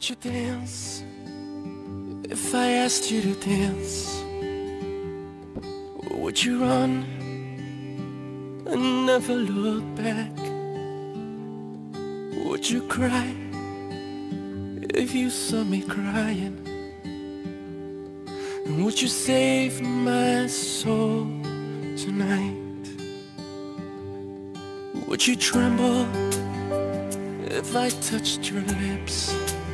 Would you dance if I asked you to dance? Or would you run and never look back? Would you cry if you saw me crying? And would you save my soul tonight? Would you tremble if I touched your lips?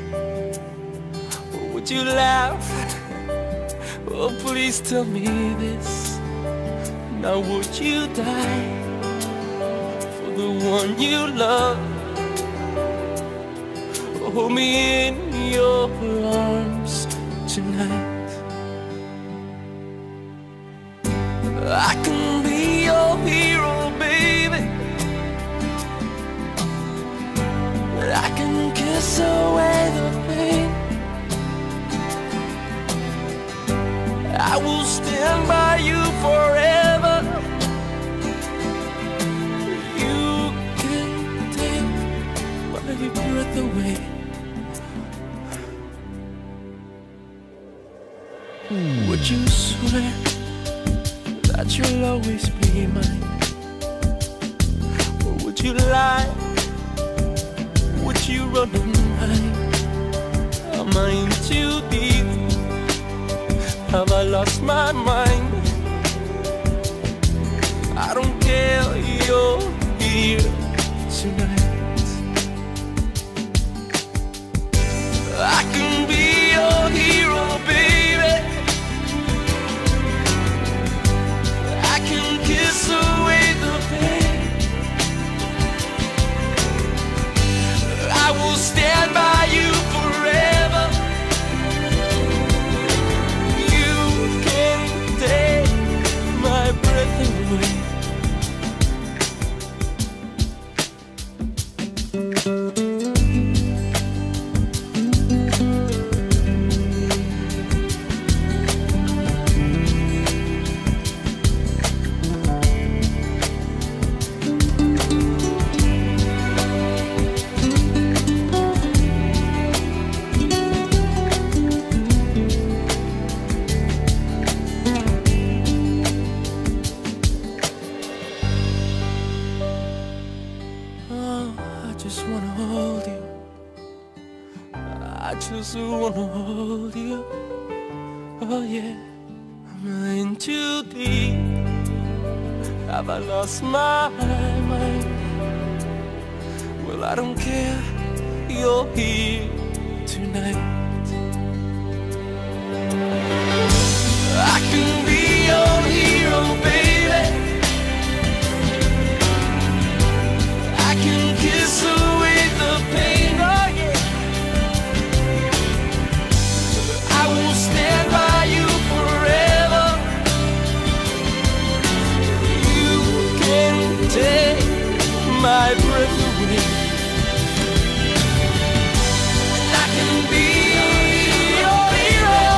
Or would you laugh? Oh, please tell me this. Now would you die for the one you love? Hold me in your arms tonight. I can be your hero, baby. I can kiss away the pain. I will stand by you forever. You can take my breath away. Would you swear that you'll always be mine? Or would you lie? Would you run and hide? Am I in too deep? Have I lost my mind? I don't care, you're here tonight. I can be your hero, baby. I can kiss away the pain. I will stand by you forever. You can take my breath away. I just wanna hold you. I just wanna hold you. Oh yeah. Am I in too deep? Have I lost my mind? Well, I don't care. You're here tonight. I can be your hero, baby. I can kiss away the pain, oh yeah. I will stand by you forever. You can take my breath away. And I can be your hero.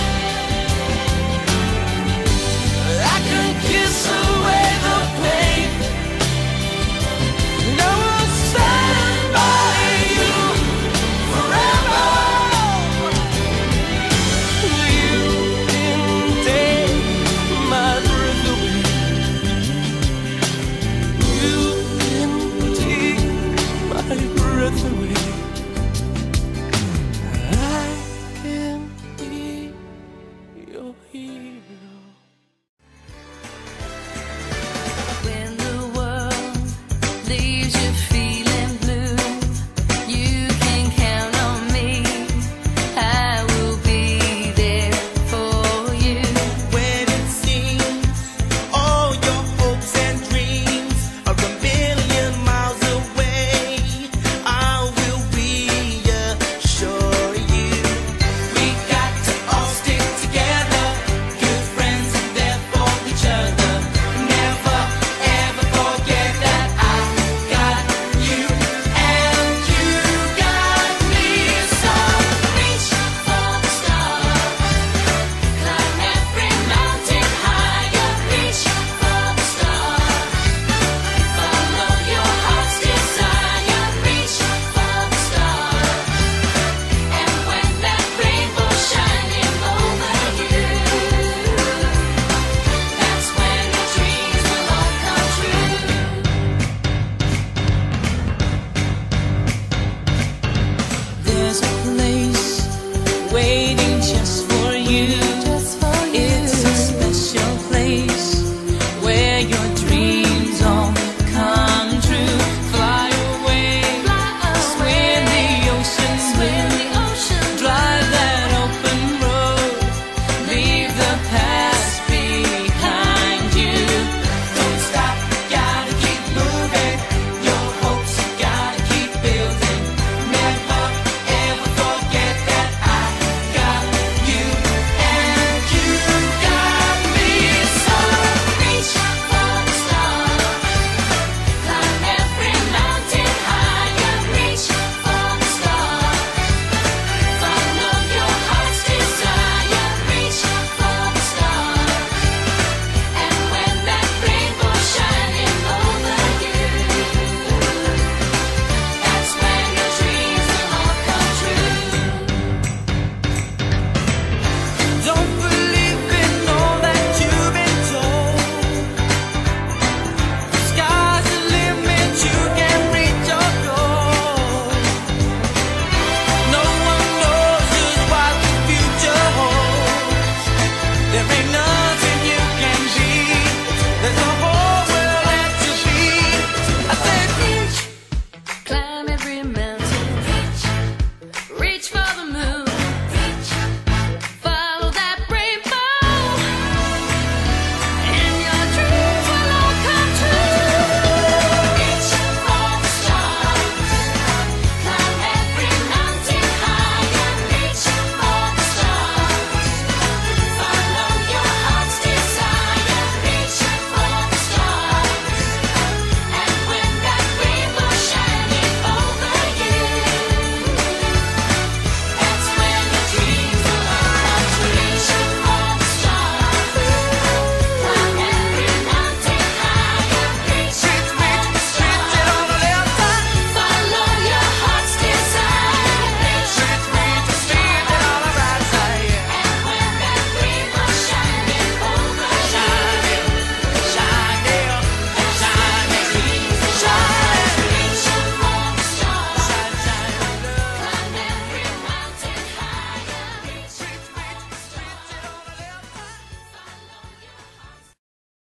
I can kiss away the pain. And I will stand by you forever. You can take my breath away. You can take my breath away. I can be your hero. When the world leaves you